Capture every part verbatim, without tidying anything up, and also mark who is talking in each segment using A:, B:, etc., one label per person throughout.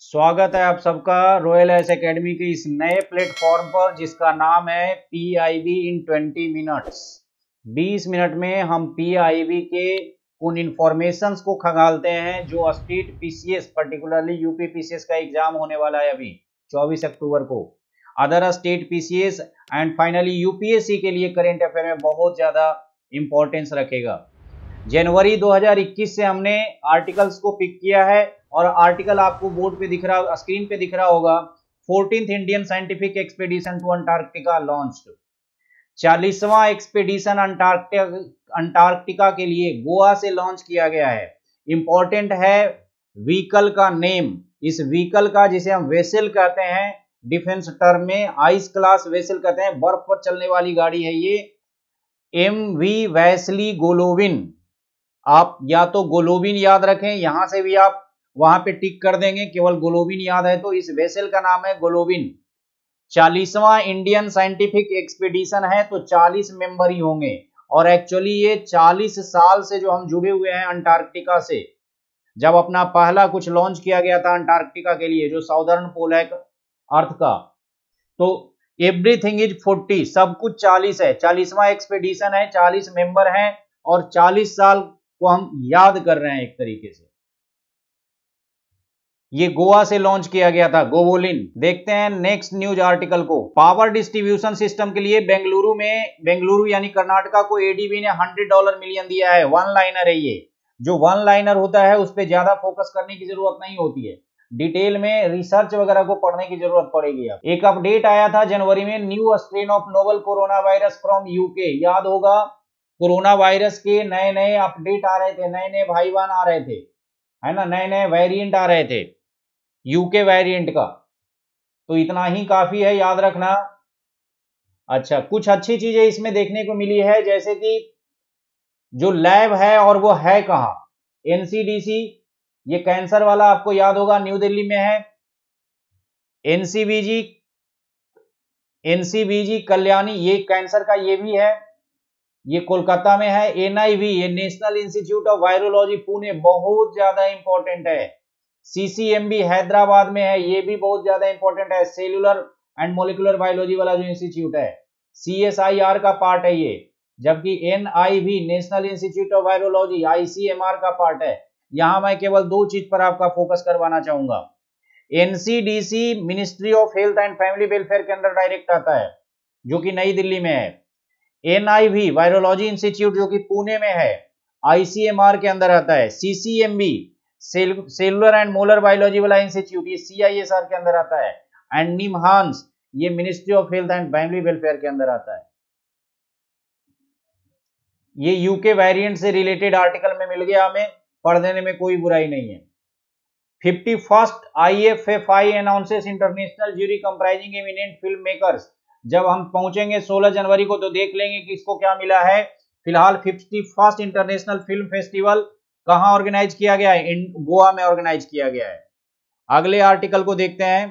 A: स्वागत है आप सबका रॉयल एस एकेडमी के इस नए प्लेटफॉर्म पर जिसका नाम है P I B in twenty minutes. बीस मिनट में हम पी आई बी के उन इंफॉर्मेशंस को खंगालते हैं जो state P C S particularly U P P C S का एग्जाम होने वाला है अभी चौबीस अक्टूबर को, other state P C S and finally U P S C के लिए करेंट अफेयर में बहुत ज्यादा इंपॉर्टेंस रखेगा। जनवरी दो हज़ार इक्कीस से हमने आर्टिकल्स को पिक किया है और आर्टिकल आपको बोर्ड पे दिख रहा, स्क्रीन पे दिख रहा होगा। Fourteenth Indian scientific expedition to Antarctica launched. चालीसवां एक्सपीडिशन अंटार्कटिका अंटार्कटिका के लिए गोवा से लॉन्च किया गया है। इंपॉर्टेंट है व्हीकल का नेम। इस व्हीकल का, जिसे हम वेसल कहते हैं डिफेंस टर्म में, आइस क्लास वेसल कहते हैं, बर्फ पर चलने वाली गाड़ी है ये, एम वी वैसली गोलोविन। आप या तो गोलोविन याद रखें, यहां से भी आप वहां पे टिक कर देंगे, केवल गोलोविन याद है तो इस वेसल का नाम है गोलोविन। चालीसवां इंडियन साइंटिफिक एक्सपीडिशन है तो चालीस मेंबर ही होंगे और एक्चुअली ये चालीस साल से जो हम जुड़े हुए हैं अंटार्कटिका से। जब अपना पहला कुछ लॉन्च किया गया था अंटार्कटिका के लिए, जो साउदर्न पोल है अर्थ का, तो एवरीथिंग इज फोर्टी, सब कुछ चालीस है। चालीसवां एक्सपीडिशन है, चालीस मेंबर हैं और चालीस साल को हम याद कर रहे हैं एक तरीके से। ये गोवा से लॉन्च किया गया था, गोवोलिन। देखते हैं नेक्स्ट न्यूज आर्टिकल को। पावर डिस्ट्रीब्यूशन सिस्टम के लिए बेंगलुरु में, बेंगलुरु यानी कर्नाटका को ए डी बी ने हंड्रेड डॉलर मिलियन दिया है। वन लाइनर है ये। जो वन लाइनर होता है उस पर ज्यादा फोकस करने की जरूरत नहीं होती है, डिटेल में रिसर्च वगैरह को पढ़ने की जरूरत पड़ेगी। अब एक अपडेट आया था जनवरी में, new strain of novel corona virus from UK. याद होगा कोरोना वायरस के नए नए अपडेट आ रहे थे, नए नए भाईवान आ रहे थे, है ना, नए नए वेरिएंट आ रहे थे यूके वेरिएंट का। तो इतना ही काफी है याद रखना। अच्छा, कुछ अच्छी चीजें इसमें देखने को मिली है, जैसे कि जो लैब है और वो है कहां, एन सी डी सी, ये कैंसर वाला आपको याद होगा न्यू दिल्ली में है। N C B G, N C B G Kalyani, ये कैंसर का ये भी है, ये कोलकाता में है। एन आई वी, ये national institute of virology Pune, बहुत ज्यादा इंपॉर्टेंट है। C C M B Hyderabad में है, ये भी बहुत ज्यादा इंपॉर्टेंट है, सेलुलर एंड मोलिकुलर बायोलॉजी वाला जो इंस्टीट्यूट है। सी एस आई आर का पार्ट है ये, जबकि N I V national institute of virology I C M R का पार्ट है। यहां मैं केवल दो चीज पर आपका फोकस करवाना चाहूंगा। N C D C ministry of health and family welfare के अंदर डायरेक्ट आता है, जो कि नई दिल्ली में है। N I V virology institute जो कि पुणे में है, आई सी एम आर के अंदर आता है। C C M B cellular and molar biology वाला इंस्टीट्यूट, ये सी आई एस आर के अंदर आता है। एंड निमहांस, ये ministry of health and family welfare के अंदर आता है। ये यूके वेरिएंट से रिलेटेड आर्टिकल में मिल गया, हमें पढ़ देने में कोई बुराई नहीं है। Fifty first I F F I announces international jury comprising eminent film makers. जब हम पहुंचेंगे सोलह जनवरी को तो देख लेंगे कि इसको क्या मिला है। फिलहाल fifty first international film festival कहां ऑर्गेनाइज किया गया है? इन गोवा में ऑर्गेनाइज किया गया है। अगले आर्टिकल को देखते हैं।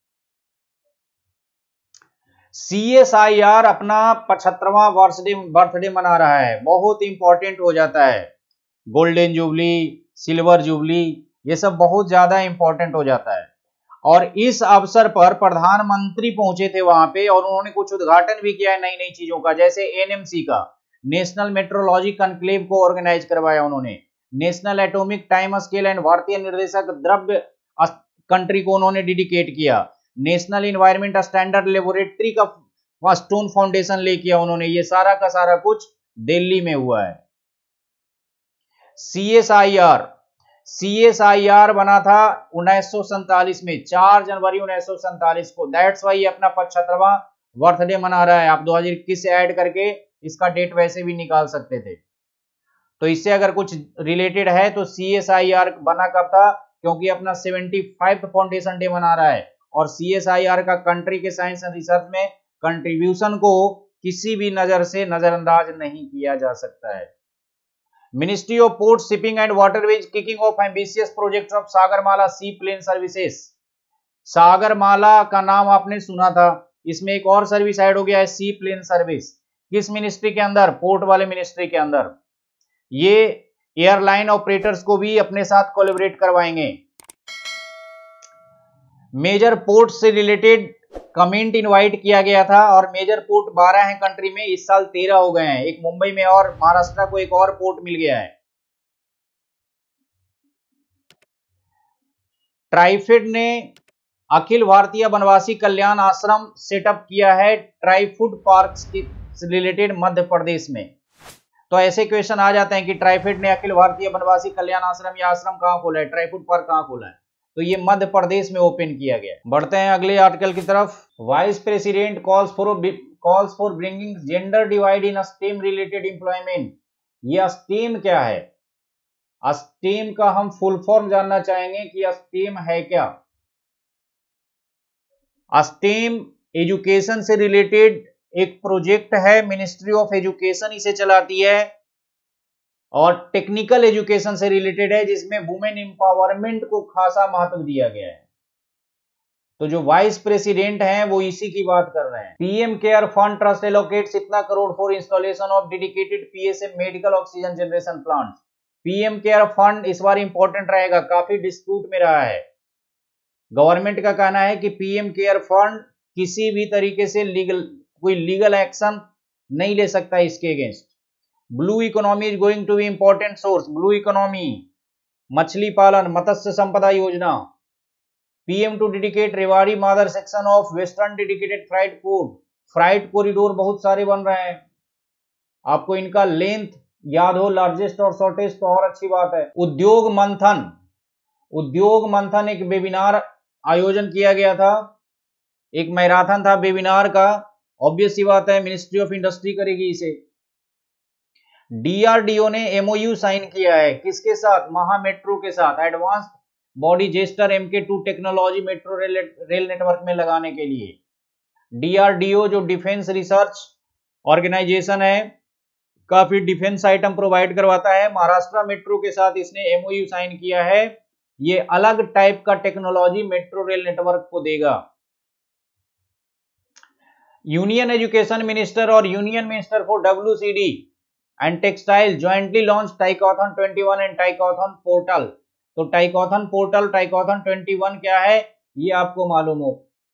A: सी एस आई आर अपना पचहत्तरवां बर्थडे बर्थडे मना रहा है, बहुत इंपॉर्टेंट हो जाता है। गोल्डन जुबली, सिल्वर जुबली, ये सब बहुत ज्यादा इंपॉर्टेंट हो जाता है। और इस अवसर पर प्रधानमंत्री पहुंचे थे वहां पे और उन्होंने कुछ उद्घाटन भी किया है नई नई चीजों का, जैसे एन एम सी का, नेशनल मेट्रोलॉजी कॉन्क्लेव को ऑर्गेनाइज करवाया उन्होंने। National atomic time scale and भारतीय निर्देशक द्रव्य कंट्री को उन्होंने डेडिकेट किया। नेशनल इन्वायरमेंट स्टैंडर्ड लेबोरेटरी का स्टोन फाउंडेशन ले किया उन्होंने। ये सारा का सारा कुछ दिल्ली में हुआ है। C S I R, C S I R बना था उन्नीस सौ सैंतालीस में, चार जनवरी उन्नीस सौ सैंतालीस को। दैट्स वाई अपना पचहत्तरवां बर्थडे मना रहा है। आप दो हज़ार इक्कीस से ऐड करके इसका डेट वैसे भी निकाल सकते थे। तो इससे अगर कुछ रिलेटेड है तो सी एस आई आर बना कब था? क्योंकि अपना पचहत्तरवां फाउंडेशन डे मना रहा है और सी एस आई आर का कंट्री के साइंस एंड रिसर्च में कंट्रीब्यूशन को किसी भी नजर से नजरअंदाज नहीं किया जा सकता है। Ministry of port shipping and waterways kicking off ambitious project of Sagarmala sea plane services. Sagarmala का नाम आपने सुना था, इसमें एक और सर्विस ऐड हो गया है, सी प्लेन सर्विस। किस मिनिस्ट्री के अंदर? पोर्ट वाले मिनिस्ट्री के अंदर। ये एयरलाइन ऑपरेटर्स को भी अपने साथ कोलैबोरेट करवाएंगे। मेजर पोर्ट से रिलेटेड कमेंट इनवाइट किया गया था और मेजर पोर्ट बारह हैं कंट्री में, इस साल तेरह हो गए हैं। एक मुंबई में और महाराष्ट्र को एक और पोर्ट मिल गया है। ट्राइफेड ने अखिल भारतीय वनवासी कल्याण आश्रम सेटअप किया है ट्राइफूड पार्क से रिलेटेड मध्य प्रदेश में। तो ऐसे क्वेश्चन आ जाते हैं कि ट्राइफेड ने अखिल भारतीय वनवासी कल्याण आश्रम या आश्रम कहां खोला है, ट्राइफूड पार्क कहां खोला है, तो ये मध्य प्रदेश में ओपन किया गया है। बढ़ते हैं अगले आर्टिकल की तरफ। Vice president calls for calls for bringing gender divide in STEM related employment. ये स्टेम क्या है? स्टेम का हम फुल फॉर्म जानना चाहेंगे कि स्टेम है क्या। स्टेम एजुकेशन से रिलेटेड एक प्रोजेक्ट है, मिनिस्ट्री ऑफ एजुकेशन इसे चलाती है और टेक्निकल एजुकेशन से रिलेटेड है जिसमें वुमेन एम्पावरमेंट को खासा महत्व दिया गया है। तो जो वाइस प्रेसिडेंट हैं वो इसी की बात कर रहे हैं। PM care fund trust allocates इतना crore for installation of dedicated PSA medical oxygen generation plant. PM care fund इस बार इंपॉर्टेंट रहेगा, काफी डिस्प्यूट में रहा है। गवर्नमेंट का कहना है कि पीएम केयर फंड किसी भी तरीके से लीगल कोई लीगल एक्शन नहीं ले सकता इसके against. Blue economy is going to be important source. Blue economy, मछली पालन, मत्स्य संपदा योजना। PM to dedicate Rewari Madar section of western dedicated freight corridor. Freight corridor बहुत सारे बन रहे हैं, आपको इनका लेंथ याद हो, लार्जेस्ट और शॉर्टेस्ट, तो और अच्छी बात है। उद्योग मंथन, उद्योग मंथन एक वेबिनार आयोजन किया गया था, एक मैराथन था वेबिनार का। ऑब्वियस सी बात है मिनिस्ट्री ऑफ इंडस्ट्री करेगी इसे। डीआरडीओ ने एमओयू साइन किया है किसके साथ? महा मेट्रो के साथ, advanced body gesture MK two technology metro rail, rail network में लगाने के लिए। डीआरडीओ जो डिफेंस रिसर्च ऑर्गेनाइजेशन है, काफी डिफेंस आइटम प्रोवाइड करवाता है। महाराष्ट्र मेट्रो के साथ इसने एमओयू साइन किया है। ये अलग टाइप का टेक्नोलॉजी मेट्रो रेल नेटवर्क को देगा। यूनियन एजुकेशन मिनिस्टर और union minister for WCD and textile jointly launch toycathon इक्कीस एंड टाइकोथन पोर्टल। तो टाइकोथन पोर्टल, टाइकोथन इक्कीस क्या है ये आपको मालूम हो।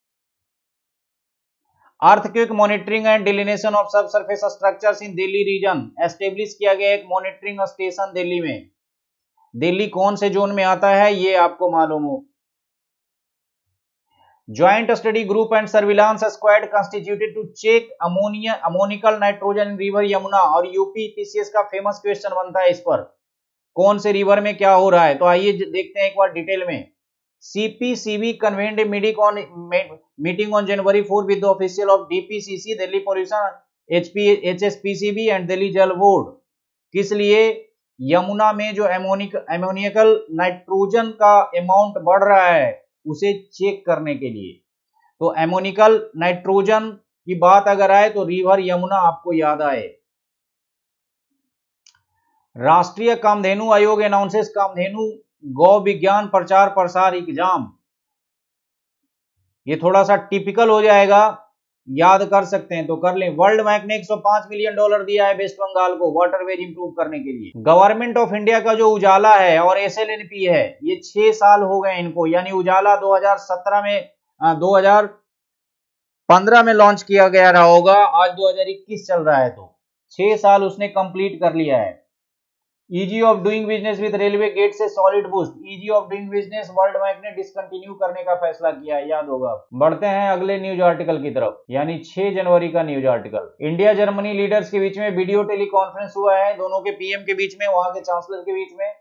A: Earthquake monitoring and delineation of subsurface structures in Delhi region. Establish किया गया एक मॉनिटरिंग स्टेशन दिल्ली में। दिल्ली कौन से जोन में आता है ये आपको मालूम हो। Joint study group and surveillance squad constituted to check ammonia ammoniacal nitrogen in river Yamuna. और यूपी पीसीएस का फेमस क्वेश्चन बनता है इस पर, कौन से रिवर में क्या हो रहा है। तो आइए देखते हैं एक बार डिटेल में। CPCB convened meeting on January four with the official of DPCC, Delhi pollution HP HSPCB and Delhi Jal board. किस लिए? यमुना में जो एमोनिक एमोनिकल नाइट्रोजन का अमाउंट बढ़ रहा है उसे चेक करने के लिए। तो एमोनिकल नाइट्रोजन की बात अगर आए तो रिवर यमुना आपको याद आए। राष्ट्रीय कामधेनु आयोग अनाउंसेस कामधेनु गौ विज्ञान प्रचार प्रसार एग्जाम। ये थोड़ा सा टिपिकल हो जाएगा, याद कर सकते हैं तो कर लें। वर्ल्ड बैंक ने एक सौ पाँच मिलियन डॉलर दिया है वेस्ट बंगाल को वाटरवेज इंप्रूव करने के लिए। गवर्नमेंट ऑफ इंडिया का जो उजाला है और एसएलएनपी है ये छह साल हो गए इनको, यानी उजाला दो हज़ार सत्रह में आ, दो हज़ार पंद्रह में लॉन्च किया गया रहा होगा, आज दो हज़ार इक्कीस चल रहा है तो छह साल उसने कंप्लीट कर लिया है। Easy of doing business with railway gate से solid boost. Easy of doing business world bank ने डिसकंटिन्यू करने का फैसला किया है, याद होगा। बढ़ते हैं अगले न्यूज आर्टिकल की तरफ, यानी छह जनवरी का news article. India Germany leaders के बीच में वीडियो टेलीकॉन्फ्रेंस हुआ है, दोनों के पीएम के बीच में, वहां के चांसलर के बीच में।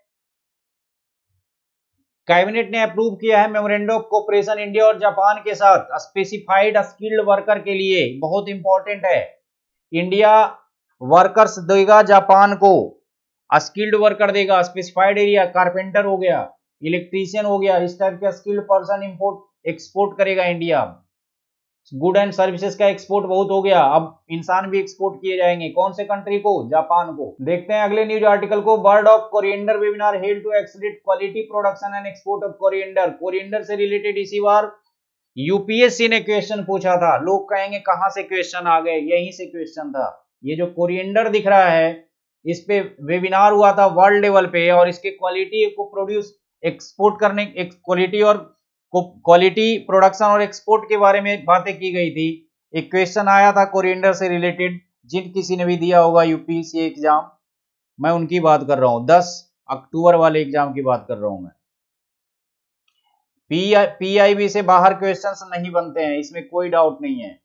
A: कैबिनेट ने अप्रूव किया है मेमोरेंडम ऑफ कोऑपरेशन इंडिया और जापान के साथ स्पेसिफाइड स्किल्ड वर्कर के लिए। बहुत इंपॉर्टेंट है, इंडिया वर्कर्स देगा जापान को, स्किल्ड वर्कर देगा। स्पेसिफाइड एरिया कारपेंटर हो गया, इलेक्ट्रीशियन हो गया, इस टाइप का स्किल्ड पर्सन इंपोर्ट एक्सपोर्ट करेगा इंडिया। गुड एंड सर्विसेज का एक्सपोर्ट बहुत हो गया, अब इंसान भी एक्सपोर्ट किए जाएंगे। कौन से कंट्री को? जापान को। देखते हैं अगले न्यूज आर्टिकल को। Bird of coriander webinar held to accelerate quality production and export of coriander. Coriander से रिलेटेड इसी बार यूपीएससी ने क्वेश्चन पूछा था। लोग कहेंगे कहां से क्वेश्चन आ गए, यहीं से क्वेश्चन था। ये जो कोरिएंडर दिख रहा है इस पे वेबिनार हुआ था वर्ल्ड लेवल पे, और इसके क्वालिटी को प्रोड्यूस एक्सपोर्ट करने क्वालिटी और क्वालिटी, प्रोडक्शन और एक्सपोर्ट के बारे में बातें की गई थी। एक क्वेश्चन आया था कोरिएंडर से रिलेटेड, जिन किसी ने भी दिया होगा यूपीएससी एग्जाम, मैं उनकी बात कर रहा हूं, दस अक्टूबर वाले एग्जाम की बात कर रहा हूं मैं। पीआईबी से बाहर क्वेश्चंस नहीं बनते हैं, इसमें कोई डाउट नहीं है।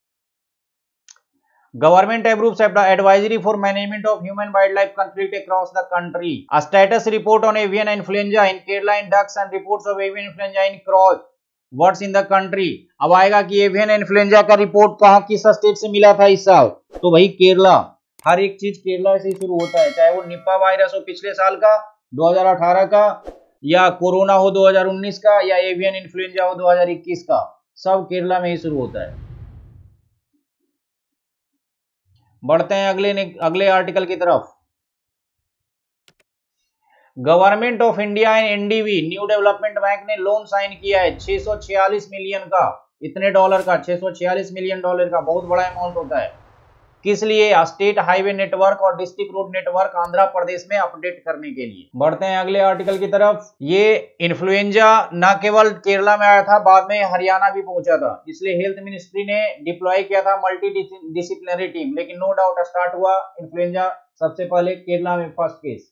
A: Government approves advisory for management of human wildlife conflict across the country. A status report on avian influenza in Kerala in ducks and reports of avian influenza in crows. What's in the country? अब आएगा कि avian influenza का report कहाँ किस state से मिला था इस साल, तो भाई केरला। हर एक चीज केरला से ही शुरू होता है, चाहे वो निपा वायरस हो पिछले साल का दो हज़ार अठारह का, या कोरोना हो दो हज़ार उन्नीस का, या एवियन इन्फ्लुएंजा हो दो हज़ार इक्कीस का, सब केरला में ही शुरू होता है। बढ़ते हैं अगले अगले आर्टिकल की तरफ। Government of India and NDB new development bank ने लोन साइन किया है छह सौ छियालीस मिलियन का, इतने डॉलर का, छह सौ छियालीस मिलियन डॉलर का, बहुत बड़ा अमाउंट होता है। किस लिए? स्टेट हाईवे नेटवर्क और district road network Andhra Pradesh में अपडेट करने के लिए। बढ़ते हैं अगले आर्टिकल की तरफ। ये इन्फ्लुएंजा न केवल केरला में आया था, बाद में हरियाणा भी पहुंचा था, इसलिए हेल्थ मिनिस्ट्री ने डिप्लॉय किया था मल्टी डिसिप्लिनरी टीम, लेकिन नो डाउट स्टार्ट हुआ इन्फ्लुएंजा सबसे पहले केरला में, first case.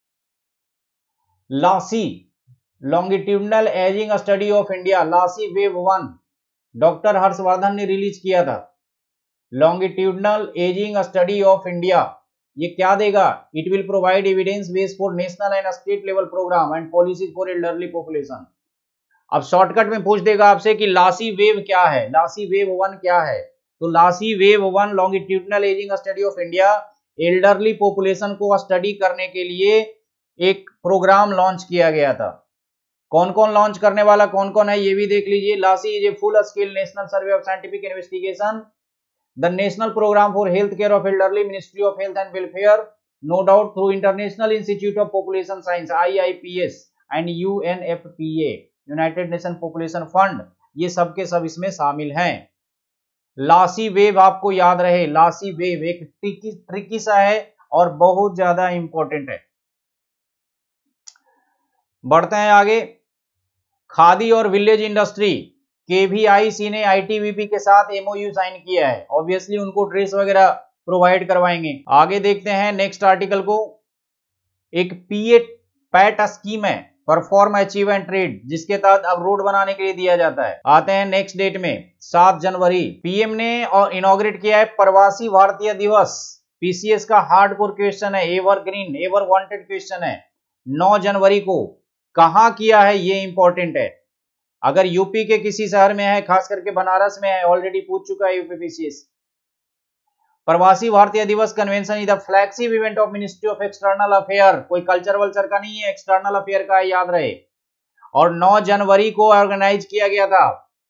A: LASI longitudinal ageing study of India, LASI wave one, doctor Harshvardhan ने रिलीज किया था। Longitudinal ageing study of India, ये क्या देगा? It will provide evidence base for national and state level programme and policies for elderly population. अब shortcut में पूछ देगा आपसे कि लासी वेव क्या है, लासी वेव वन क्या है, तो LASI wave one longitudinal ageing study of India elderly population को स्टडी करने के लिए एक प्रोग्राम लॉन्च किया गया था। कौन कौन लॉन्च करने वाला, कौन कौन है, ये भी देख लीजिए। LASI is a full scale national survey of scientific investigation, the national program for health care of elderly, ministry of health and welfare, no doubt through international institute of population science I I P S and U N F P A, United Nation population fund, ये सब के सब इसमें शामिल हैं। लासी wave आपको याद रहे, लासी वेव एक ट्रिकी ट्रिकी सा है और बहुत ज्यादा इंपॉर्टेंट है। बढ़ते हैं आगे। खादी और विलेज इंडस्ट्री, केवीआईसी ने आईटीबीपी के साथ एमओयू साइन किया है, ऑब्वियसली उनको ड्रेस वगैरह प्रोवाइड करवाएंगे। आगे देखते हैं नेक्स्ट आर्टिकल को। एक पीए पैट स्कीम है, परफॉर्म अचीव एंड ट्रेड, जिसके तहत अब रोड बनाने के लिए दिया जाता है। आते हैं नेक्स्ट डेट में, सात जनवरी, पीएम ने और इनॉग्रेट किया है प्रवासी भारतीय दिवस। पीसीएस का हार्डकोर क्वेश्चन है, एवरग्रीन एवर वांटेड क्वेश्चन है। नौ जनवरी को कहां किया है, ये इंपॉर्टेंट है। अगर यूपी के किसी शहर में है, खास करके बनारस में है, ऑलरेडी पूछ चुका है UP PCS. Pravasi Bharatiya Divas convention is the flagship event of ministry of external affair, कोई कल्चर वल्चर का नहीं है, एक्सटर्नल अफेयर का है, याद रहे। और नौ जनवरी को ऑर्गेनाइज किया गया था,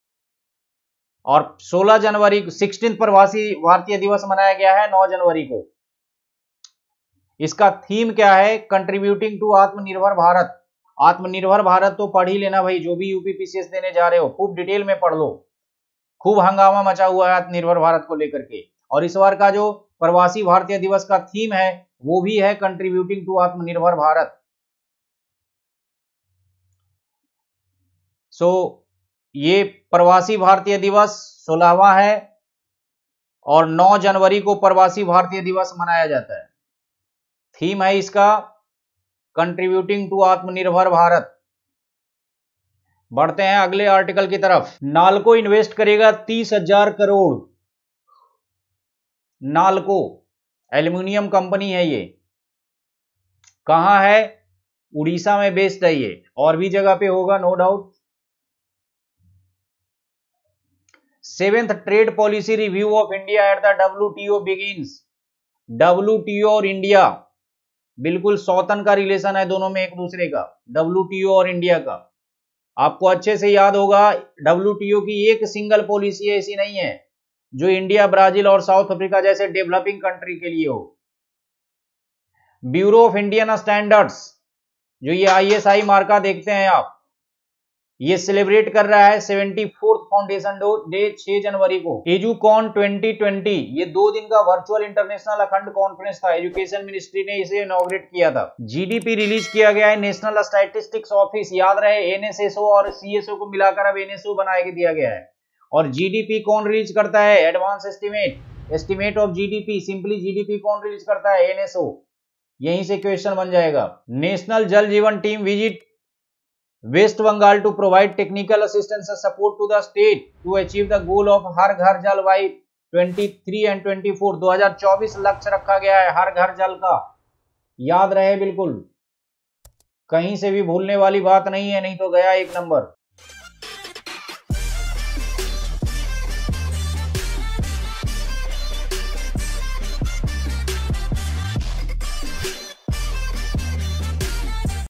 A: और सोलह जनवरी को सिक्सटीन प्रवासी भारतीय दिवस मनाया गया है नौ जनवरी को। इसका थीम क्या है? कंट्रीब्यूटिंग टू आत्मनिर्भर भारत। आत्मनिर्भर भारत तो पढ़ ही लेना भाई, जो भी यूपी पीसीएस देने जा रहे हो खूब डिटेल में पढ़ लो, खूब हंगामा मचा हुआ है आत्मनिर्भर भारत को लेकर के। और इस बार का जो प्रवासी भारतीय दिवस का थीम है वो भी है कंट्रीब्यूटिंग टू आत्मनिर्भर भारत। सो ये प्रवासी भारतीय दिवस सोलहवां है, और नौ जनवरी को प्रवासी भारतीय दिवस मनाया जाता है। थीम है इसका कंट्रीब्यूटिंग टू आत्मनिर्भर भारत। बढ़ते हैं अगले आर्टिकल की तरफ। नालको इन्वेस्ट करेगा तीस हजार करोड़। नालको एल्यूमिनियम कंपनी है, ये कहां है? उड़ीसा में बेस्ड है ये, और भी जगह पे होगा no doubt. Seventh trade policy review of India at the WTO begins. WTO और इंडिया बिल्कुल सौतन का रिलेशन है दोनों में एक दूसरे का, डब्ल्यूटीओ और इंडिया का। आपको अच्छे से याद होगा, डब्ल्यूटीओ की एक सिंगल पॉलिसी ऐसी नहीं है जो इंडिया, ब्राजील और साउथ अफ्रीका जैसे डेवलपिंग कंट्री के लिए हो। ब्यूरो ऑफ इंडियन स्टैंडर्ड्स, जो ये आईएसआई मार्का देखते हैं आप, ये सेलिब्रेट कर रहा है सेवेंटी फोर्थ फाउंडेशन डे छह जनवरी को। एजुकॉन ट्वेंटी ट्वेंटी ये दो दिन का वर्चुअल इंटरनेशनल अखंड कॉन्फ्रेंस था। एजुकेशन मिनिस्ट्री ने इसे इनॉग्रेट किया था। जीडीपी रिलीज किया गया है नेशनल स्टैटिस्टिक्स ऑफिस, याद रहे एनएसएसओ और सीएसओ को मिलाकर अब एनएसओ बना के दिया गया है। और जीडीपी कौन रिलीज करता है? Advance estimate estimate of GDP, simply GDP कौन रिलीज करता है? एनएसओ। यहीं से क्वेश्चन बन जाएगा। National Jal Jeevan team visit West Bengal to provide technical assistance and support to the state to achieve the goal of Har Ghar Jal by तेईस एंड चौबीस। दो हज़ार चौबीस लक्ष्य रखा गया है हर घर जल का, याद रहे बिल्कुल, कहीं से भी भूलने वाली बात नहीं है, नहीं तो गया एक नंबर।